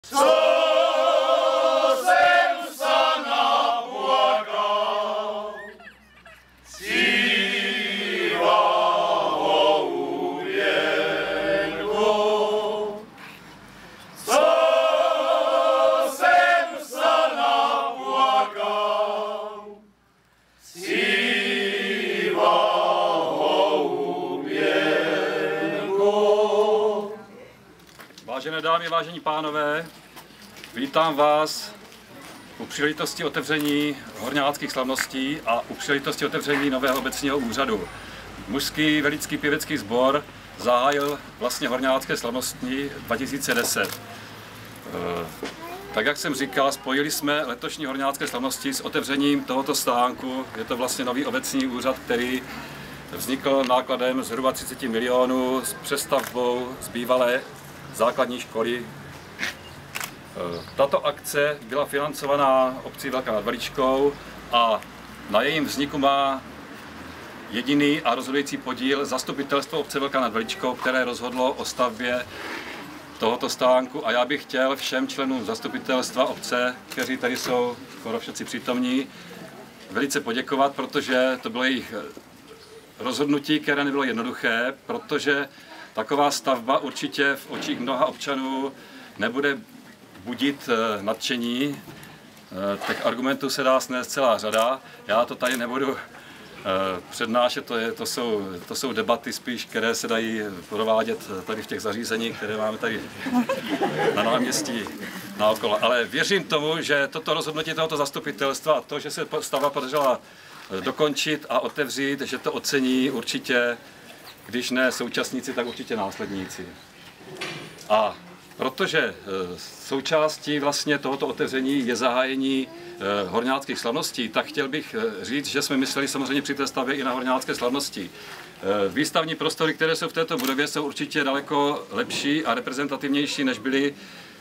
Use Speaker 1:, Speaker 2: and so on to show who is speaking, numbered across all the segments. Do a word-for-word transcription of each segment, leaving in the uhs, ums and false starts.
Speaker 1: Co jsem sana plakal, cívavou věnkou. Co jsem sana plakal, cívavou věnkou.
Speaker 2: Vážené dámy, vážení pánové, vítám vás u příležitosti otevření horňáckých slavností a u příležitosti otevření nového obecního úřadu. Mužský velický pěvecký sbor zahájil vlastně horňácké slavnosti dva tisíce deset. Tak jak jsem říkal, spojili jsme letošní horňácké slavnosti s otevřením tohoto stánku. Je to vlastně nový obecní úřad, který vznikl nákladem zhruba třicet milionů s přestavbou z bývalé základní školy. Tato akce byla financovaná obcí Velká nad Veličkou a na jejím vzniku má jediný a rozhodující podíl zastupitelstvo obce Velká nad Veličkou, které rozhodlo o stavbě tohoto stánku, a já bych chtěl všem členům zastupitelstva obce, kteří tady jsou skoro všichni přítomní, velice poděkovat, protože to bylo jejich rozhodnutí, které nebylo jednoduché, protože taková stavba určitě v očích mnoha občanů nebude budit nadšení. Těch argumentů se dá snést celá řada. Já to tady nebudu přednášet, to, je, to, jsou, to jsou debaty spíš, které se dají provádět tady v těch zařízeních, které máme tady na náměstí naokolo. Ale věřím tomu, že toto rozhodnutí tohoto zastupitelstva, to, že se stavba podařila dokončit a otevřít, že to ocení určitě, když ne současníci, tak určitě následníci. A protože součástí vlastně tohoto otevření je zahájení horňáckých slavností, tak chtěl bych říct, že jsme mysleli samozřejmě při té stavbě i na horňácké slavnosti. Výstavní prostory, které jsou v této budově, jsou určitě daleko lepší a reprezentativnější, než byly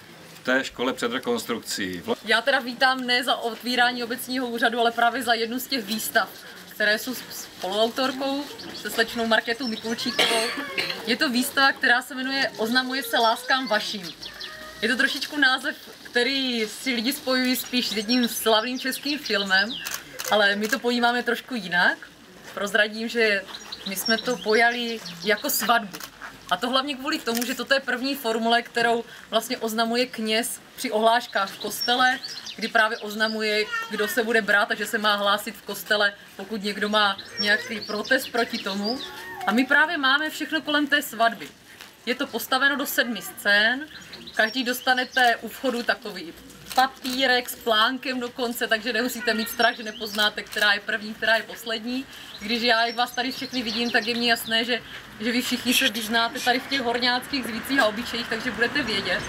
Speaker 2: v té škole před rekonstrukcí.
Speaker 3: Já teda vítám ne za otvírání obecního úřadu, ale právě za jednu z těch výstav, které jsou spoluautorkou se slečnou Markétou Mikulčíkovou. Je to výstava, která se jmenuje Oznamuje se láskám vaším. Je to trošičku název, který si lidi spojují spíš s jedním slavným českým filmem, ale my to pojímáme trošku jinak. Prozradím, že my jsme to pojali jako svatbu. A to hlavně kvůli tomu, že toto je první formule, kterou vlastně oznamuje kněz při ohláškách v kostele, kdy právě oznamuje, kdo se bude brát a že se má hlásit v kostele, pokud někdo má nějaký protest proti tomu. A my právě máme všechno kolem té svatby. Je to postaveno do sedmi scén, každý dostanete u vchodu takový papírek s plánkem dokonce, takže nemusíte mít strach, že nepoznáte, která je první, která je poslední. Když já, jak vás tady všechny vidím, tak je mně jasné, že, že vy všichni se vyznáte tady v těch horňáckých zvících a obyčejích, takže budete vědět.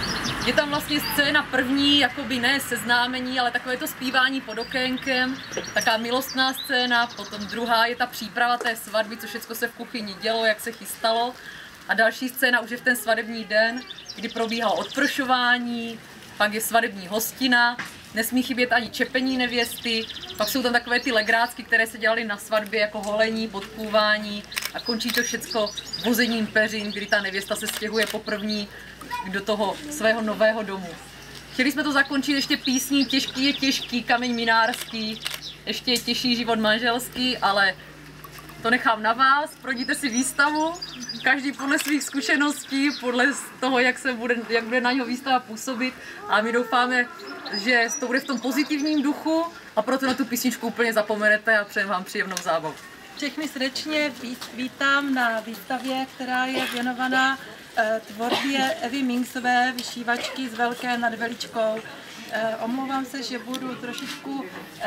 Speaker 3: Je tam vlastně scéna první, jakoby ne seznámení, ale takové to zpívání pod okénkem, taková milostná scéna, potom druhá je ta příprava té svatby, co všechno se v kuchyni dělo, jak se chystalo. A další scéna už je v ten svatební den, kdy probíhalo odprošování, pak je svatební hostina, nesmí chybět ani čepení nevěsty, pak jsou tam takové ty legrácky, které se dělaly na svatbě jako holení, podkůvání a končí to všecko vozením peřin, kdy ta nevěsta se stěhuje poprvní do toho svého nového domu. Chtěli jsme to zakončit ještě písní Těžký je těžký, kameň minárský, ještě je těžší život manželský, ale to nechám na vás, projděte si výstavu, každý podle svých zkušeností, podle toho, jak, se bude, jak bude na něho výstava působit, a my doufáme, že to bude v tom pozitivním duchu a proto na tu písničku úplně zapomenete a přejem vám příjemnou zábavu.
Speaker 4: Všechny srdečně vítám na výstavě, která je věnovaná tvorbě Evy Minksové, vyšívačky z Velké nad Veličkou. Omlouvám se, že budu trošičku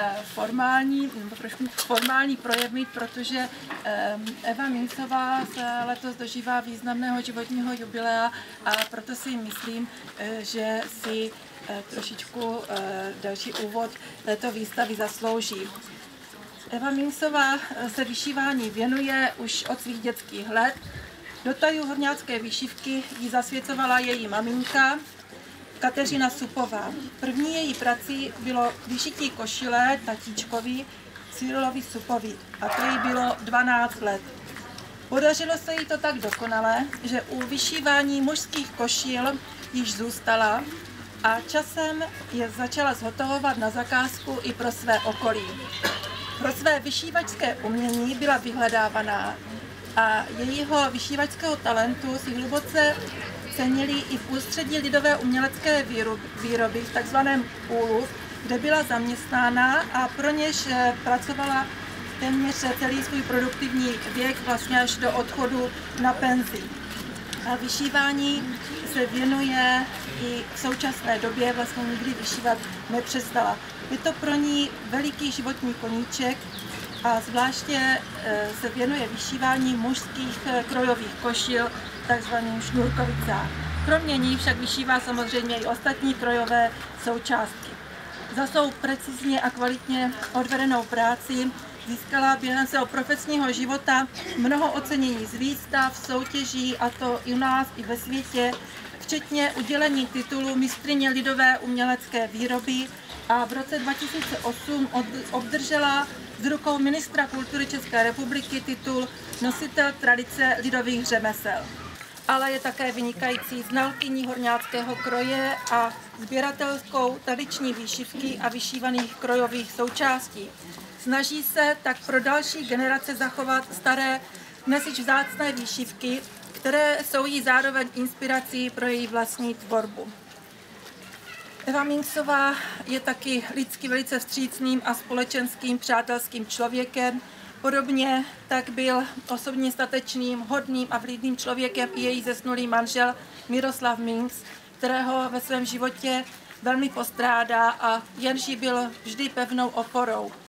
Speaker 4: formální, nebo trošku formální projev mít, protože Eva Minksová se letos dožívá významného životního jubilea a proto si myslím, že si trošičku další úvod této výstavy zaslouží. Eva Minksová se vyšívání věnuje už od svých dětských let. Do tajů horňácké výšivky ji zasvěcovala její maminka Kateřina Supová. První její prací bylo vyšití košile tatíčkovi Cyrilovi Supovi a to jí bylo dvanáct let. Podařilo se jí to tak dokonale, že u vyšívání mužských košil již zůstala a časem je začala zhotovovat na zakázku i pro své okolí. Pro své vyšívačské umění byla vyhledávaná a jejího vyšívačského talentu si hluboce cenili i v ústředí lidové umělecké výroby v takzvaném úlu, kde byla zaměstnána a pro něž pracovala téměř celý svůj produktivní věk, vlastně až do odchodu na penzi. A vyšívání se věnuje i v současné době, vlastně nikdy vyšívat nepřestala. Je to pro ní veliký životní koníček a zvláště se věnuje vyšívání mužských krojových košil, takzvaným šňůrkovicám. Kromě ní však vyšívá samozřejmě i ostatní krojové součástky. Za svou precizně a kvalitně odvedenou práci získala během svého profesního života mnoho ocenění z výstav, soutěží, a to i u nás, i ve světě, včetně udělení titulu mistryně lidové umělecké výroby, a v roce dva tisíce osm obdržela z rukou ministra kultury České republiky titul nositel tradice lidových řemesel. Ale je také vynikající znalkyní horňáckého kroje a sběratelskou tradiční výšivky a vyšívaných krojových součástí. Snaží se tak pro další generace zachovat staré, dnes již vzácné výšivky, které jsou jí zároveň inspirací pro její vlastní tvorbu. Eva Minksová je taky lidsky velice vstřícným a společenským přátelským člověkem. Podobně tak byl osobně statečným, hodným a vlídným člověkem i její zesnulý manžel Miroslav Minks, kterého ve svém životě velmi postrádá a jenž jí byl vždy pevnou oporou.